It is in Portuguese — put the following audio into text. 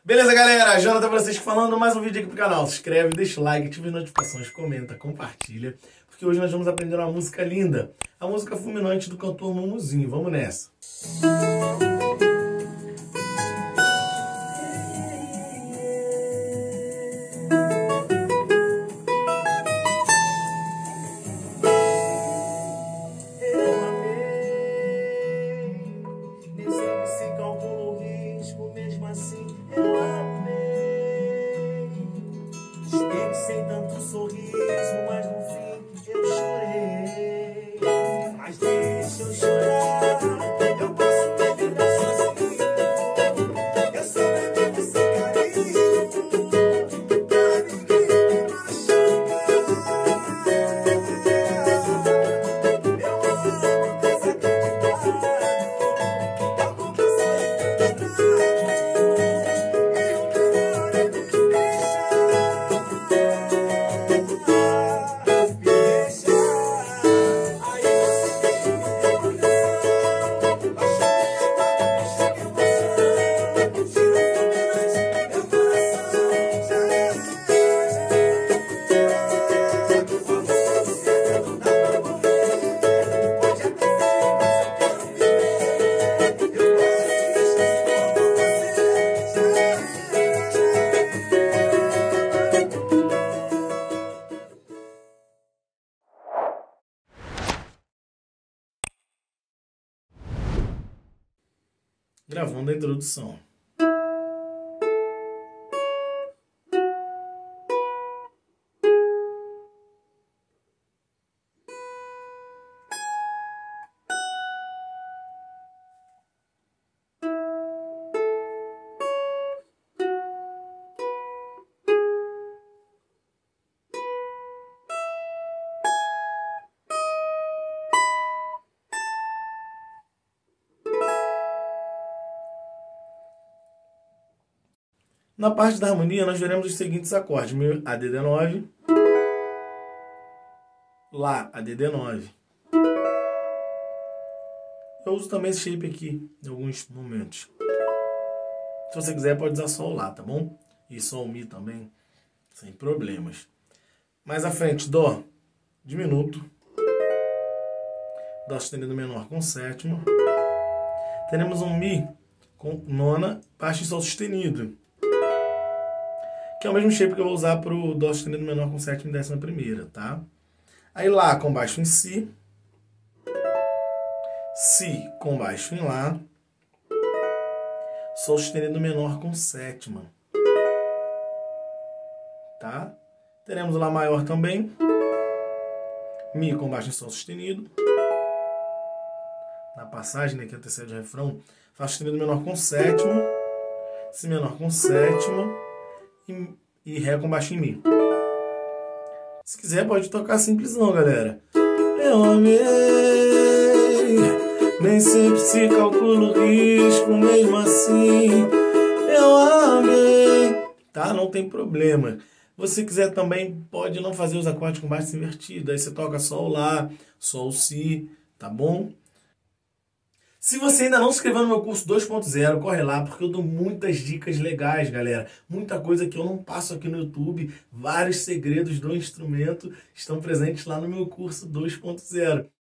Beleza, galera? Jonathan Francisco falando, mais um vídeo aqui pro canal. Se inscreve, deixa o like, ativa as notificações, comenta, compartilha. Porque hoje nós vamos aprender uma música linda. A música fulminante do cantor Mumuzinho. Vamos nessa. Sem tanto sorriso, mas no fim eu chorei. Mas deixa eu chorar, eu posso me virar sozinho. Eu sou bebê sem carinho, pra ninguém me machucar. Eu amo desacreditado, eu como sou Gravando a introdução. Na parte da harmonia, nós veremos os seguintes acordes. Mi, A, DD9. Lá, A, DD9. Eu uso também esse shape aqui em alguns momentos. Se você quiser, pode usar só o Lá, tá bom? E só o Mi também, sem problemas. Mais à frente, Dó diminuto. Dó sustenido menor com sétima. Teremos um Mi com nona, baixa e Sol sustenido. Que é o mesmo shape que eu vou usar para o Dó sustenido menor com sétima e décima primeira, tá? Aí Lá com baixo em Si. Si com baixo em Lá. Sol sustenido menor com sétima. Tá? Teremos o Lá maior também. Mi com baixo em Sol sustenido. Na passagem, né, que antecede o refrão, Fá sustenido menor com sétima. Si menor com sétima. E Ré com baixo em Mi. Se quiser pode tocar simplesão, galera. Eu amei, nem sempre se calcula o risco, mesmo assim eu amei, tá? Não tem problema. Se quiser também pode não fazer os acordes com baixo invertido, aí você toca só o Lá, só o Si, tá bom? Se você ainda não se inscreveu no meu curso 2.0, corre lá, porque eu dou muitas dicas legais, galera. Muita coisa que eu não passo aqui no YouTube. Vários segredos do instrumento estão presentes lá no meu curso 2.0.